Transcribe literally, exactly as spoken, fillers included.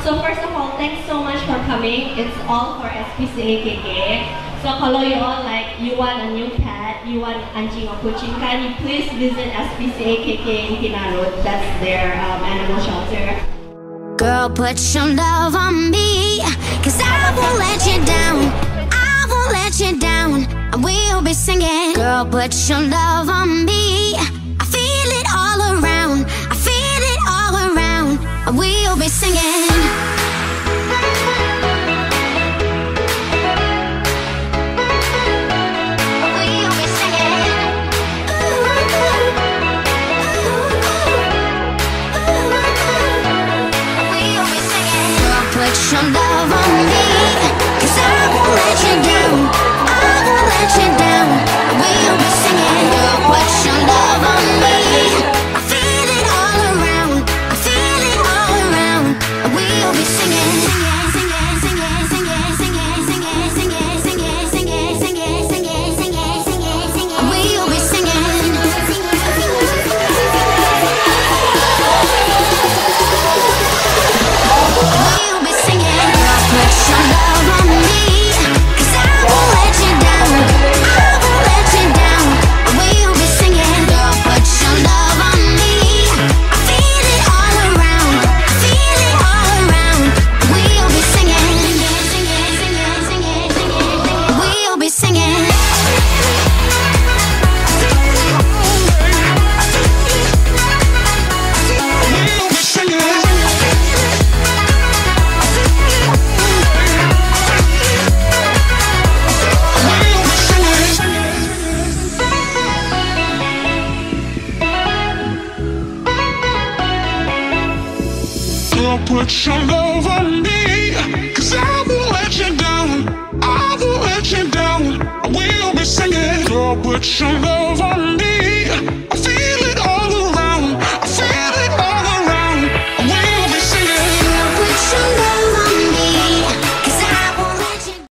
So first of all, thanks so much for coming. It's all for S P C A K K. So kalau you all like, you want a new pet, you want anjing or kucing, can you please visit S P C A K K in Kinarut? That's their um, animal shelter. Girl, put your love on me, cause I won't let you down. I won't let you down. I will be singing. Girl, put your love on me. I feel it all around. I feel it all around. I will be singing. Put your love on me, cause I won't let you down. I won't let you down. We'll be singing. Girl, put your love on me. I feel it all around. I feel it all around. We'll be singing. Singing, singing, singing, singing, singing, singing, singing, singing, singing, singing, singing, singing, singing. We'll be singing. Put your love on me, cause I won't let you down. I won't let you down. We'll be singing. Girl, put your love on me. I feel it all around. I feel it all around. We'll be singing. Singing, singing, singing, singing. We'll be singing. Put your love on me, cause I won't let you down. I won't let you down. I will be singing. Girl, put your love on me.